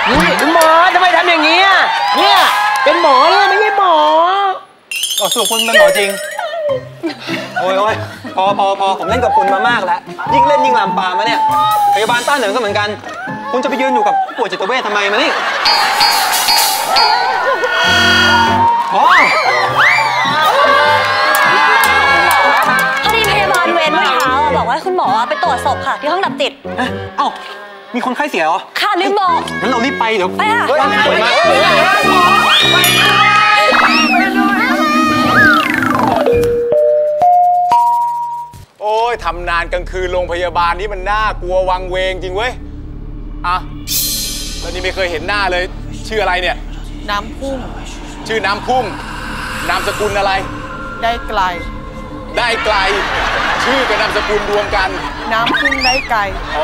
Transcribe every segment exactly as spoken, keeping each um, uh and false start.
นี่คุณหมอทำไมทำอย่างนี้อ่ะเนี่ยเป็นหมอเนี่ยไม่ใช่หมออ๋อสรุปคุณเป็นหมอจริงโอ้ยโอ้ยพอพอพอผมเล่นกับคุณมามากแล้วยิ่งเล่นยิ่งลามปามมาเนี่ยพยาบาลต้าเหนิงก็เหมือนกันคุณจะไปยืนอยู่กับผู้ป่วยจิตเวชทำไมมานี่พอพอดีพยาบาลเวรเมื่อเช้าบอกว่าคุณหมอไปตรวจศพค่ะที่ห้องดับจิตเอ้ามีคนไข้เสียเหรอค่ะลืมบอกงั้นเรารีบไปเดี๋ยวไปค่ะโอ้ยทำนานกลางคืนโรงพยาบาลนี่มันน่ากลัววังเวงจริงเว้ยอ่ะแล้วนี่ไม่เคยเห็นหน้าเลยชื่ออะไรเนี่ยน้ำพุ่งชื่อน้ำพุ่งนามสกุลอะไรได้ไกลได้ไกลชื่อกับนามสกุลรวมกันน้ำพุ่งได้ไกล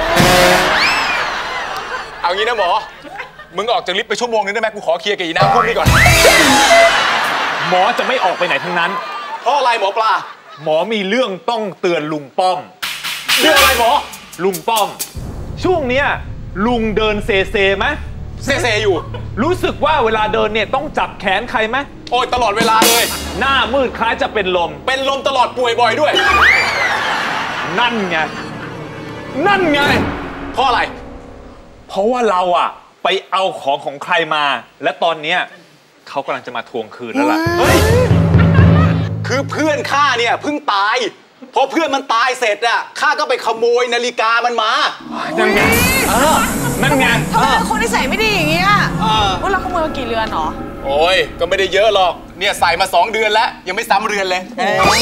เอางี้นะหมอมึงออกจากลิฟต์ไปชั่วโมงนึงได้ไหมกูขอเคลียร์กับอีน้ำพุ่งนี่ก่อนหมอจะไม่ออกไปไหนทั้งนั้นเพราะอะไรหมอปลาหมอมีเรื่องต้องเตือนลุงป้อมเรื่องอะไรหมอลุงป้อมช่วงเนี้ยลุงเดินเซเซไหมเซเซอยู่รู้สึกว่าเวลาเดินเนี่ยต้องจับแขนใครไหมโอ้ยตลอดเวลาเลยหน้ามืดคล้ายจะเป็นลมเป็นลมตลอดป่วยบ่อยด้วยนั่นไงนั่นไงเพราะอะไรเพราะว่าเราอะไปเอาของของใครมาและตอนเนี้ยเขากำลังจะมาทวงคืนแล้วล่ะเฮ้ยคือเพื่อนข้าเนี่ยเพิ่งตายพอเพื่อนมันตายเสร็จอะข้าก็ไปขโมยนาฬิกามันมานั่นไงนั่นไงทำไมคนที่ใส่ไม่ดีอย่างเงี้ยว่าเราขโมยมากี่เรือนหรอโอ้ยก็ไม่ได้เยอะหรอกเนี่ยใส่มาสองเดือนแล้วยังไม่ซ้ำเรือนเลย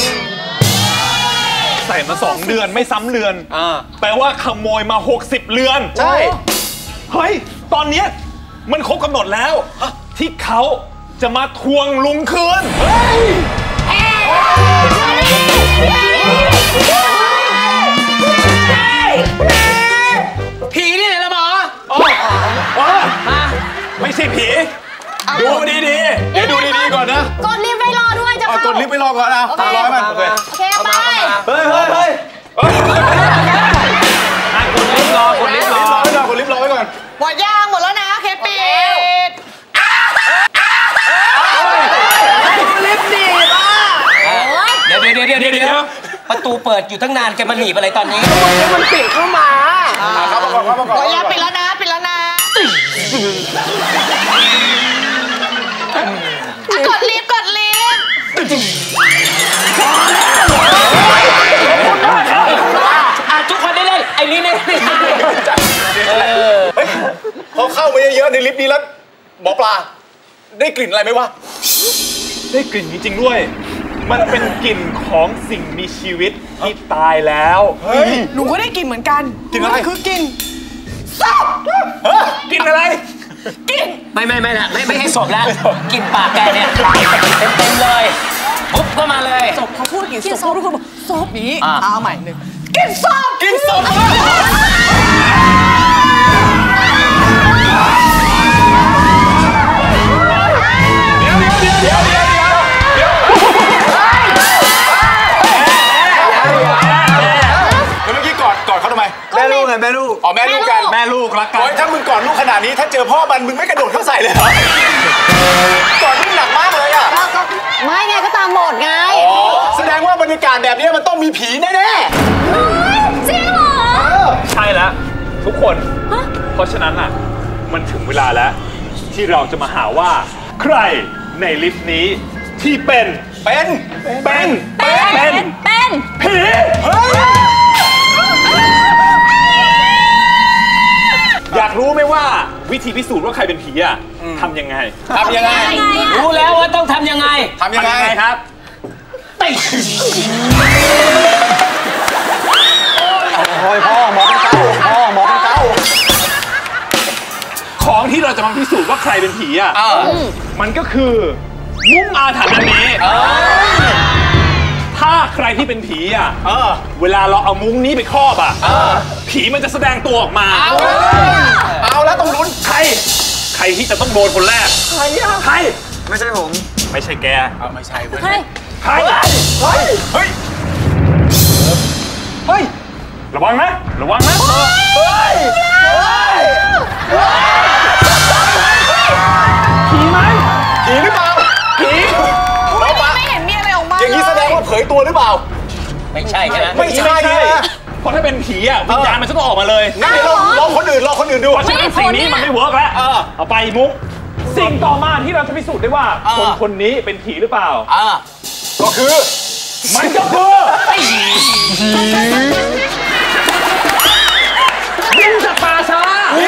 ใส่มาสองเดือนไม่ซ้ำเรือนแปลว่าขโมยมาหกสิบเรือนใช่เฮ้ยตอนเนี้ยมันครบกำหนดแล้วที่เขาจะมาทวงลุงคืนผีนี่ไหนละหมอไม่ใช่ผีดูดีๆเดี๋ยวดูดีๆก่อนนะกดลิฟต์ไว้รอด้วยจะเข้ากดลิฟต์ไว้รอก่อนนะตามร้อยมันโอเคโอเคไปเฮ้ยเฮ้ยเฮ้ยกดลิฟต์รอกดลิฟต์รอกดลิฟต์รอไว้ก่อนหมดย่างหมดแล้วนะเคปิดลิฟต์ดีป่ะเดี๋ยวเดี๋ยวเดี๋ยวเดี๋ยวประตูเปิดอยู่ตั้งนานแกมาหนีอะไรตอนนี้มันปิดเข้ามาครับก่อนครับก่อนหมดย่างปิดแล้วนะปิดแล้วนะกดลิฟต์กดลิฟต์ทุกคนได้เล่นไอ้นี่เนี่ยพอเข้าไปเยอะๆในลิฟต์นี้แล้วหมอปลาได้กลิ่นอะไรไหมวะได้กลิ่นจริงๆด้วยมันเป็นกลิ่นของสิ่งมีชีวิตที่ตายแล้วเฮ้ยหนูก็ได้กลิ่นเหมือนกันกลิ่นอะไรคือกลิ่นศพกลิ่นอะไรกลิ่นไม่ไม่ไม่ละไม่ไม่ให้ศพแล้วกลิ่นปากแกเนี่ยเต็มเต็มเลยปุ๊บก็มาเลยศพเขาพูดกลิ่นศพทุกคนบอกศพนี้เอาใหม่หนึ่งกลิ่นศพกลิ่นศพเดี๋ยวเดี๋ยวเดี๋ยวเดี๋ยวเมื่อกี้กอดกอดเขาทำไมแม่ลูกไงแม่ลูกอ๋อแม่ลูกกันแม่ลูกรักกันโอ้ยถ้ามึงกอดลูกขนาดนี้ถ้าเจอพ่อมันมึงไม่กระโดดเข้าใส่เลยเหรอกอดลูกหนักมากเลยอ่ะไม่ไงก็ตามหมดไงอ๋อแสดงว่าบรรยากาศแบบนี้มันต้องมีผีแน่ๆจริงเหรอใช่แล้วทุกคนเพราะฉะนั้นอ่ะมันถึงเวลาแล้วที่เราจะมาหาว่าใครในลิสต์นี้ที่เป็นเป็นเป็นเป็นเป็นผีอยากรู้ไหมว่าวิธีพิสูจน์ว่าใครเป็นผีอ่ะทำยังไงทำยังไงรู้แล้วว่าต้องทำยังไงทำยังไงครับติโอ้ยพ่อหมอเก้าพ่อหมอเก้าของที่เราจะมาพิสูจน์ว่าใครเป็นผีอ่ะมันก็คือมุ้งอาถรรพ์อันนี้ถ้าใครที่เป็นผีอ่ะเวลาเราเอามุ้งนี้ไปครอบอ่ะผีมันจะแสดงตัวออกมาเอาแล้วต้องลุ้นใครใครที่จะต้องโดนคนแรกใครอ่ะใครไม่ใช่ผมไม่ใช่แกเอาไม่ใช่เว้ยใครใครเฮ้ยเฮ้ยเฮ้ยระวังนะระวังนะเฮ้ยเฮ้ยไม่ใช่ใช่ไหมไม่ใช่นะเพราะถ้าเป็นผีอ่ะวิญญาณมันจะต้องออกมาเลยงั้นเดี๋ยวเราลองคนอื่นลองคนอื่นดูเพราะฉะนั้นสิ่งนี้มันไม่เวิร์กแล้วเอาไปมุกสิ่งต่อมาที่เราจะพิสูจน์ได้ว่าคนคนนี้เป็นผีหรือเปล่าอ่าก็คือมันก็คือดินจากป่าช้า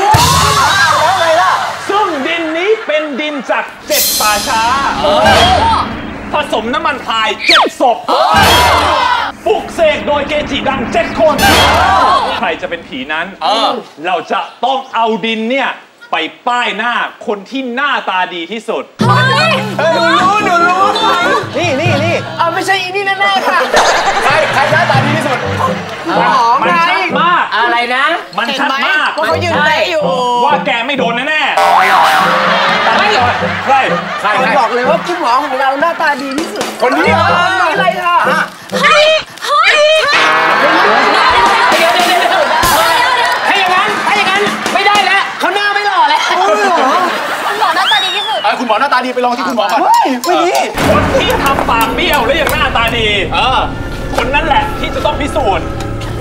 ซึ่งดินนี้เป็นดินจากเจ็ดป่าช้าผสมน้ำมันพรายเจ็ดศพปลุกเสกโดยเกจิดังเจ็ดคนใครจะเป็นผีนั้นเราจะต้องเอาดินเนี่ยไปป้ายหน้าคนที่หน้าตาดีที่สุดหนูรู้หนูรู้นี่นี่นี่อ่าไม่ใช่อีนี่แน่ๆค่ะใครใครหน้าตาดีที่สุดมันชัดมากอะไรนะมันชัดมากว่าเขายืนเตะอยู่ว่าแกไม่โดนแน่ๆแต่ไม่โดนใครใครบอกเลยว่าคุณหมอของเราหน้าตาดีที่สุดคนนี้อะไรล่ะเฮ้ยเฮ้ยเดี๋ยวเดี๋ยวเดี๋ยวถ้าอย่างนั้นถ้าอย่างนั้นไม่ได้แล้วเขาหน้าไม่หล่อแล้วคุณหมอหน้าตาดีที่สุดคุณหมอหน้าตาดีไปลองที่คุณหมอก่อนไม่ดีคนที่ทำปากเบี้ยวและยังหน้าตาดีเออคนนั้นแหละที่จะต้องพิสูจน์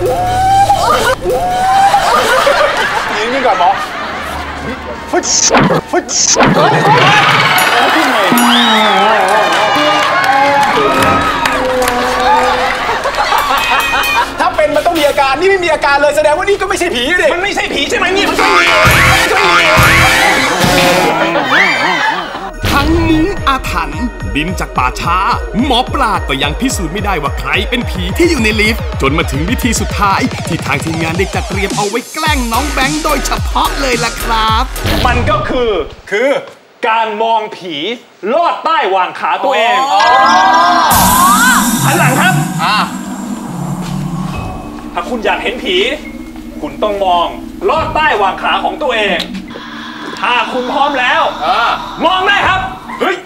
ยืนนี่ก่อนหมอฟึดฟึดถ้าเป็นมันต้องมีอาการนี่ไม่มีอาการเลยแสดงว่านี่ก็ไม่ใช่ผีเลยมันไม่ใช่ผีใช่ไหมนี่มันต้องมีทั้งมุ้งอาถรรพ์ดินจากป่าช้าหมอปลาก็ยังพิสูจน์ไม่ได้ว่าใครเป็นผีที่อยู่ในลิฟต์จนมาถึงวิธีสุดท้ายที่ทางทีมงานได้จัดเตรียมเอาไว้แกล้งน้องแบงค์โดยเฉพาะเลยล่ะครับมันก็คือคือการมองผีลอดใต้หว่างขาตัวเองหันหลังครับถ้าคุณอยากเห็นผี คุณต้องมองลอดใต้หว่างขาของตัวเองถ้าคุณพร้อมแล้วมองได้ครับเฮ้ย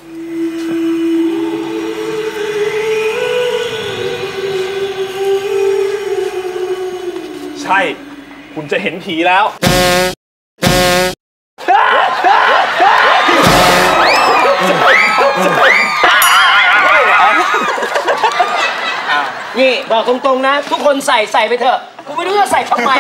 ใช่คุณจะเห็นผีแล้วนี่บอกตรงๆนะ ทุกคนใส่ใส่ไปเถอะกูไม่รู้จะใส่ทำไม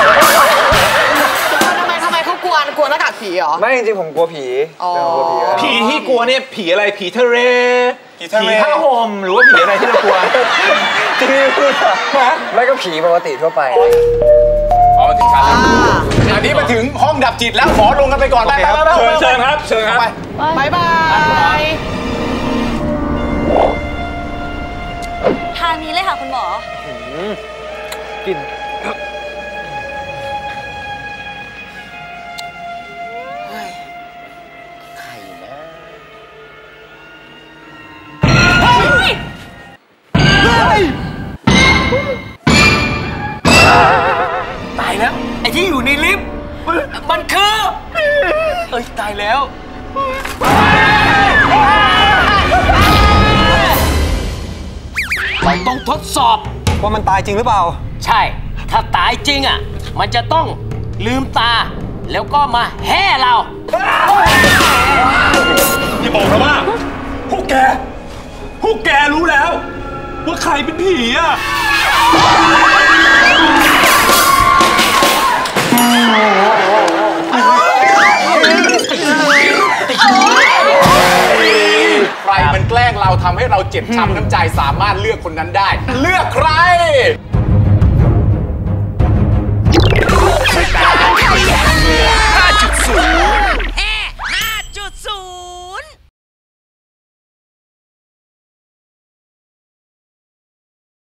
ทำไมทำไมเขากลัวกลัวหน้ากากผีเหรอไม่จริงๆผมกลัวผีผีที่กลัวเนี่ยผีอะไรผีทะเลผีผ้าห่มหรือว่าผีอะไรที่เรากลัวจริงไม่ก็ผีปกติทั่วไปอ๋อถึงขั้นแล้วอันนี้มาถึงห้องดับจิตแล้วหมอลงกันไปก่อนไปไปไปเชิญเชิญครับเชิญครับบายบายทางนี้เลยค่ะคุณหมอกินใครนะ ตายแล้วไอ้ที่อยู่ในลิฟต์มันคือเอ้ยตายแล้วเราต้องทดสอบว่ามันตายจริงหรือเปล่าใช่ถ้าตายจริงอ่ะมันจะต้องลืมตาแล้วก็มาแห่เราอย่าบอกนะว่าพวกแกพวกแกรู้แล้วว่าใครเป็นผีอ่ะใครมันแกล้งเราทำให้เราเจ็บช้ำน้ำใจสามารถเลือกคนนั้นได้ เลือกใคร